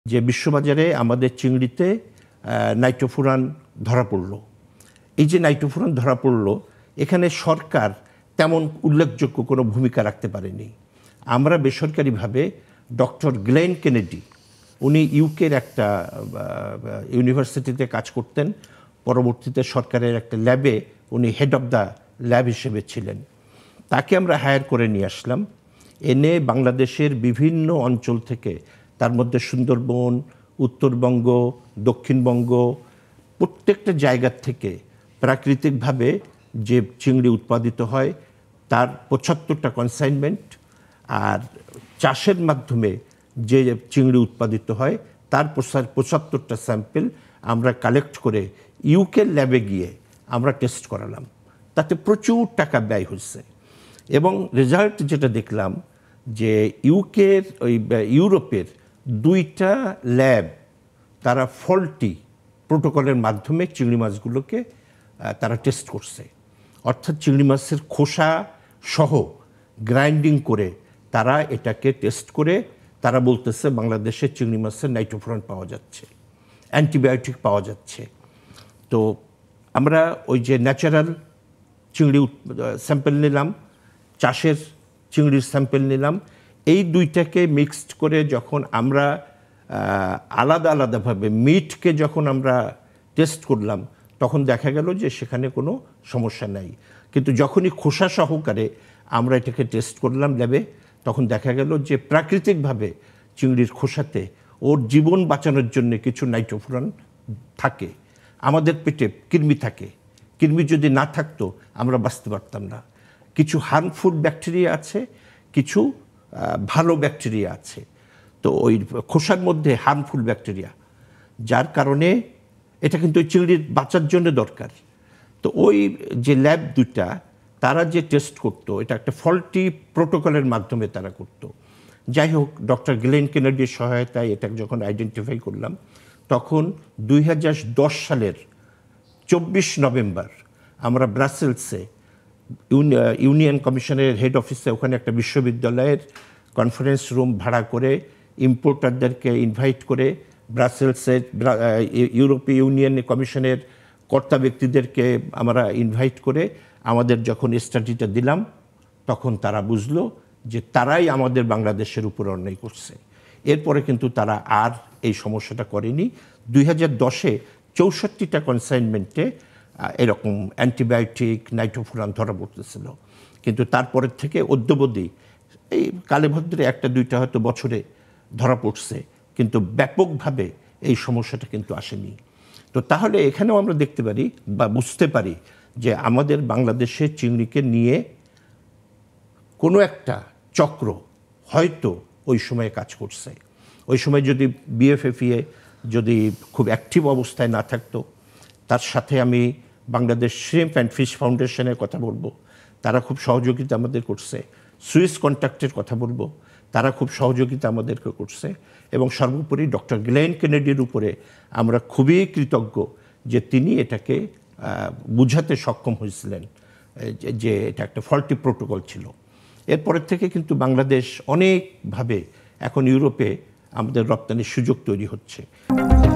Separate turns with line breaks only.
যে বিশ্ববাজারে আমাদের চিংড়িতে নাইট্রোফুরান ধরা পড়ল। এই যে নাইট্রোফুরান ধরা পড়ল, এখানে সরকার তেমন উল্লেখযোগ্য কোনো ভূমিকা রাখতে পারেনি। আমরা বেসরকারিভাবে ডক্টর গ্লেন কেনেডি, উনি ইউকের একটা ইউনিভার্সিটিতে কাজ করতেন, পরবর্তীতে সরকারের একটা ল্যাবে উনি হেড অফ দ্য ল্যাব হিসেবে ছিলেন। তাকে আমরা হায়ার করে নিয়ে আসলাম, এনে বাংলাদেশের বিভিন্ন অঞ্চল থেকে, তার মধ্যে সুন্দরবন, উত্তরবঙ্গ, দক্ষিণবঙ্গ, প্রত্যেকটা জায়গার থেকে প্রাকৃতিকভাবে যে চিংড়ি উৎপাদিত হয় তার ৭৫টা কনসাইনমেন্ট, আর চাষের মাধ্যমে যে চিংড়ি উৎপাদিত হয় তার ৭৫টা স্যাম্পল আমরা কালেক্ট করে ইউকের ল্যাবে গিয়ে আমরা টেস্ট করালাম। তাতে প্রচুর টাকা ব্যয় হচ্ছে এবং রেজাল্ট যেটা দেখলাম যে ইউরোপের 2টা ল্যাব তারা ফল্টি প্রোটোকলের মাধ্যমে চিংড়ি মাছগুলোকে তারা টেস্ট করছে। অর্থাৎ চিংড়ি মাছের খোসা সহ গ্রাইন্ডিং করে তারা এটাকে টেস্ট করে তারা বলতেছে বাংলাদেশের চিংড়ি মাছের নাইট্রোফুরান পাওয়া যাচ্ছে, অ্যান্টিবায়োটিক পাওয়া যাচ্ছে। তো আমরা ওই যে ন্যাচারাল চিংড়ি স্যাম্পল নিলাম, চাষের চিংড়ির স্যাম্পল নিলাম, এই দুইটাকে মিক্সড করে যখন আমরা আলাদা আলাদাভাবে মিটকে যখন আমরা টেস্ট করলাম তখন দেখা গেল যে সেখানে কোনো সমস্যা নাই। কিন্তু যখনই খোসা সহকারে আমরা এটাকে টেস্ট করলাম ল্যাবে, তখন দেখা গেল যে প্রাকৃতিকভাবে চিংড়ির খোসাতে ওর জীবন বাঁচানোর জন্য কিছু নাইট্রোফুরান থাকে। আমাদের পেটে কৃমি থাকে, কৃমি যদি না থাকতো আমরা বাঁচতে পারতাম না। কিছু হার্মফুল ব্যাকটেরিয়া আছে, কিছু ভালো ব্যাকটেরিয়া আছে। তো ওই খোসার মধ্যে হার্মফুল ব্যাকটেরিয়া, যার কারণে এটা কিন্তু ওই চিংড়ির বাঁচার জন্য দরকার। তো ওই যে ল্যাব দুটা তারা যে টেস্ট করতো, এটা একটা ফল্টি প্রোটোকলের মাধ্যমে তারা করতো। যাই হোক, ডক্টর গ্লেন কেনেডির সহায়তায় এটা যখন আইডেন্টিফাই করলাম, তখন 2010 সালের 24 নভেম্বর আমরা ব্রাসেলসে ইউনিয়ন কমিশনের হেড অফিসে, ওখানে একটা বিশ্ববিদ্যালয়ের কনফারেন্স রুম ভাড়া করে ইম্পোর্টারদেরকে ইনভাইট করে, ব্রাসেলসের ইউরোপীয় ইউনিয়ন কমিশনের কর্তা ব্যক্তিদেরকে আমরা ইনভাইট করে আমাদের যখন স্টাডিটা দিলাম, তখন তারা বুঝলো যে তারাই আমাদের বাংলাদেশের উপর অন্যায় করছে। এরপরে কিন্তু তারা আর এই সমস্যাটা করেনি। 2010-এ 64টা কনসাইনমেন্টে এরকম অ্যান্টিবায়োটিক নাইট্রোফুরান ধরা পড়তেছিল, কিন্তু তারপরের থেকে অদ্যবধি এই কালেভদ্রে 1-2টা হয়তো বছরে ধরা পড়ছে, কিন্তু ব্যাপকভাবে এই সমস্যাটা কিন্তু আসেনি। তো তাহলে এখানেও আমরা দেখতে পারি বা বুঝতে পারি যে আমাদের বাংলাদেশের চিংড়িকে নিয়ে কোনো একটা চক্র হয়তো ওই সময়ে কাজ করছে। ওই সময় যদি এফএফইএ যদি খুব অ্যাক্টিভ অবস্থায় না থাকতো, তার সাথে আমি বাংলাদেশ শ্রিম্প অ্যান্ড ফিশ ফাউন্ডেশনের কথা বলবো, তারা খুব সহযোগিতা আমাদের করছে। সুইস কন্ট্যাক্টের কথা বলবো, তারা খুব সহযোগিতা আমাদেরকে করছে। এবং সর্বোপরি ডক্টর গ্লেন কেনেডির উপরে আমরা খুবই কৃতজ্ঞ যে তিনি এটাকে বুঝাতে সক্ষম হয়েছিলেন যে এটা একটা ফল্টি প্রোটোকল ছিল। এরপরের থেকে কিন্তু বাংলাদেশ অনেকভাবে এখন ইউরোপে আমাদের রপ্তানির সুযোগ তৈরি হচ্ছে।